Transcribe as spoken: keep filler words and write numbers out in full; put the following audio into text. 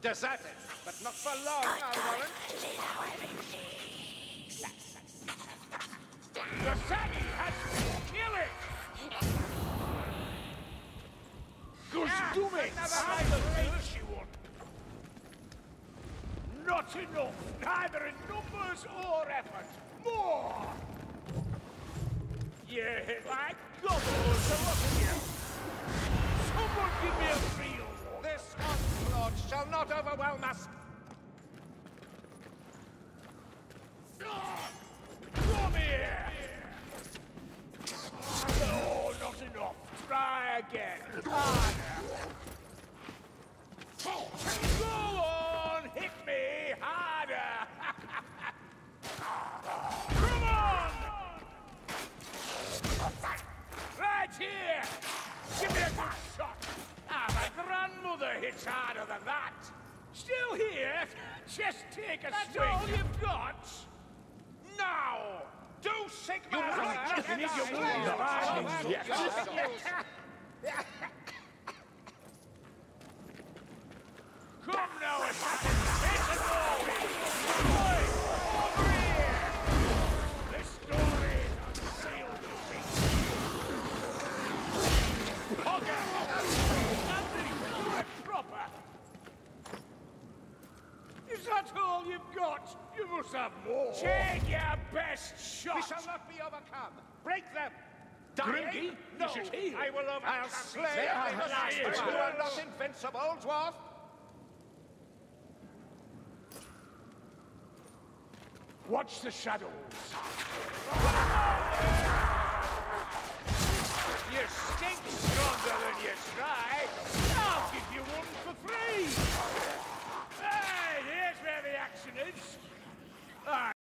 Deserted, but not for long, I'll warrant. The Saggy has to kill it! Gosh, do it! I'm the great you want. Not enough, neither in numbers or effort. More! Yeah, like gobbles, so look at you. Someone give me a real one. This onslaught shall not overwhelm us. Come here! No, not enough. Try again. Harder. Go on, hit me harder. Come on! Right here! Give me a good shot! Ah, my grandmother hits harder than that! Still here? Just take a That's swing! all you've got? Now! Do Sigma! You might You need your Yes. yes. Come now, assassin! Take the glory! Oi! Over here! This story is unsealed to me! Hogger! Nothing good and proper! Is that all you've got? You must have more! Take your best shot! We shall not be overcome. Break them! Grimby, No, you should heal! I will overcome. I'll slay They are every last here. one. You are not invincible, dwarf! Watch the shadows! You stink stronger than you try!